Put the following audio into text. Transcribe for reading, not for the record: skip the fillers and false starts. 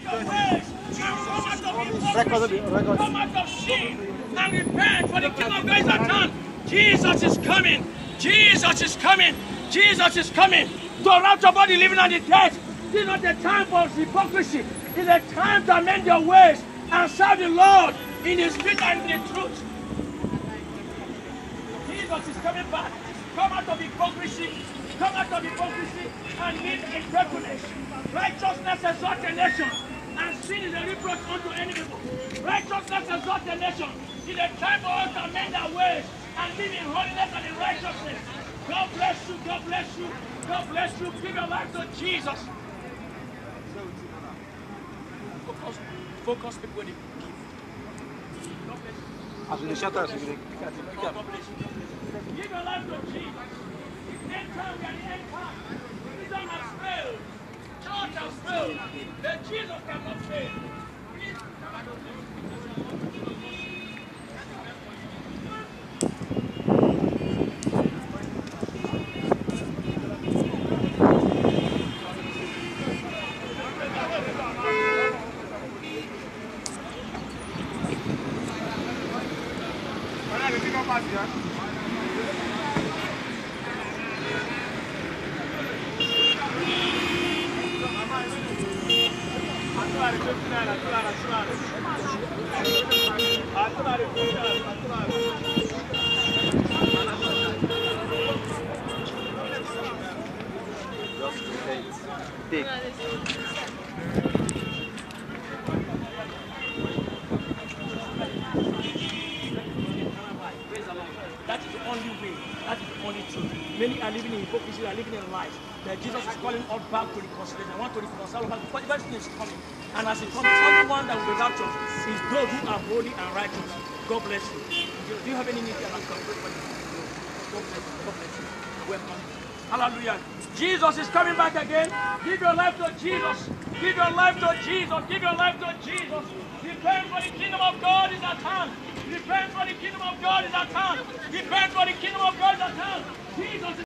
your ways and come out of hypocrisy, come out of sin and repent, for the kingdom of God is at hand. Jesus is coming. Jesus is coming. Jesus is coming to rapture both the living and the dead. This is not the time for hypocrisy. It's a time to amend your ways and serve the Lord in the spirit and in the truth. Jesus is coming back. Come out of hypocrisy. Come out of hypocrisy and live in faithfulness. Righteousness exalts a nation, and sin is a reproach unto any people. Righteousness exalts a nation. It's a time for us to amend our ways and live in holiness and in righteousness. God bless you. God bless you. God bless you. Give your life to Jesus. Focus people. Give. God bless you. God bless you. Give your life to Jesus. End time, we are the end time. Islam has failed. Church has failed. But Jesus cannot fail. Big. That is the only way. That is the only truth. Many are living in hypocrisy, are living in lies. That Jesus is calling us back to reconciliation. I want to reconcile us. But everything is coming. And as it comes, the only one that will be raptured is those who are holy and righteous. God bless you. Do you have any need to God bless you. God bless you. Welcome. Hallelujah. Jesus is coming back again. Give your life to Jesus. Give your life to Jesus. Give your life to Jesus. Repent, for the kingdom of God is at hand. Repent, for the kingdom of God is at hand. Repent, for the kingdom of God is at hand. Jesus is